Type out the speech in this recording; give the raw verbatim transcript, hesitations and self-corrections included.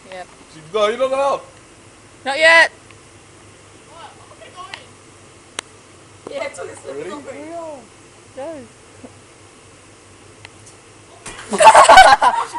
Yep. No, you don't go out. Not yet. What? I'm okay going. Yeah, it's okay. Ready? Go. Go.